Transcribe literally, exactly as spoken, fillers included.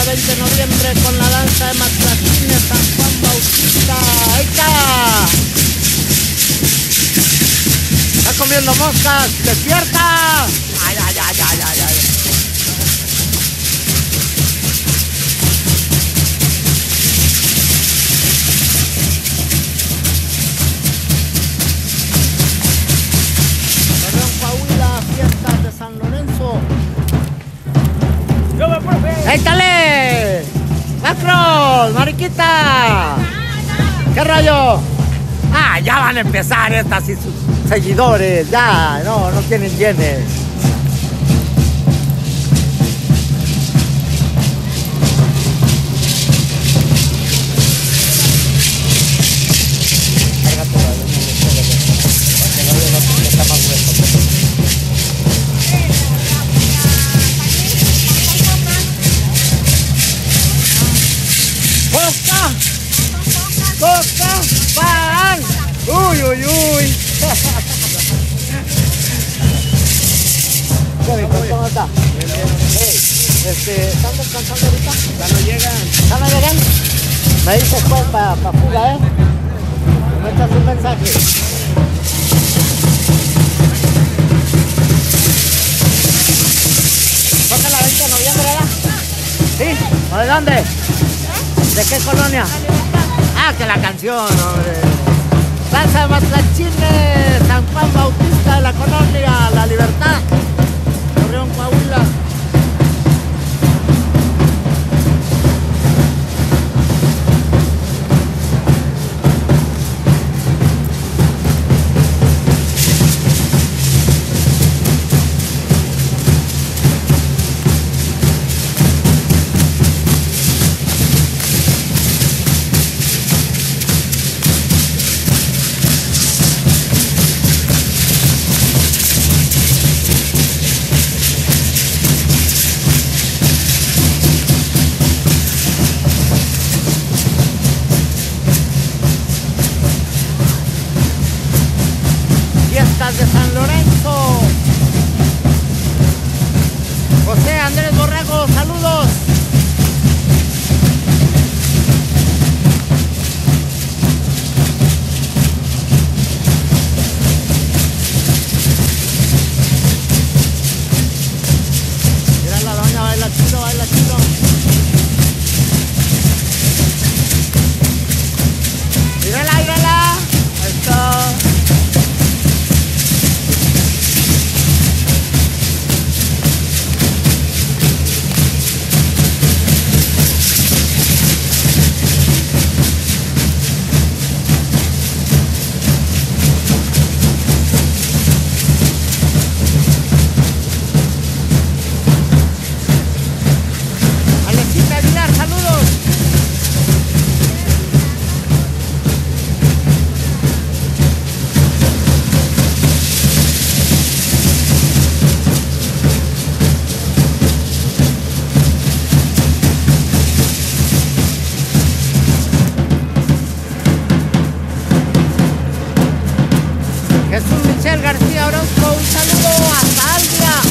veinte de noviembre con la danza de Matlacines, San Juan Bautista. ¡Ahí está! ¡Está comiendo moscas! ¡Despierta! ¡Ay, ay, ay, ay, ay, ay! Torreón, Coahuila, fiestas de San Lorenzo. ¡Yo me profe! ¡Échale! ¡Macros! ¡Mariquita! ¿Qué rollo? Ah, ya van a empezar estas y sus seguidores. Ya, no, no tienen yenes. ¡Coca! ¡Coca! ¡Pan! ¡Uy, uy, uy! ¿Cómo está? Hey, este, ¿están descansando ahorita? Ya no llegan. ¿Ya no llegan? Me dices pues para pa fuga, ¿eh? Me echas un mensaje. Toca la veinte de noviembre, ¿verdad? ¿Sí? ¿O de dónde? ¿De qué colonia? Ah, que la canción, hombre. Danza de Matlacines, San Juan Bautista de la colonia La Libertad, Torreón, Coahuila. Fiestas de San Lorenzo. José Andrés Borrego, saludos. Mira la doña, baila chido, baila chido. Mírala, mírala. Ahí está. Alexita Aguilar, saludos. Jesús Michel García Orozco, un saludo hasta Albia.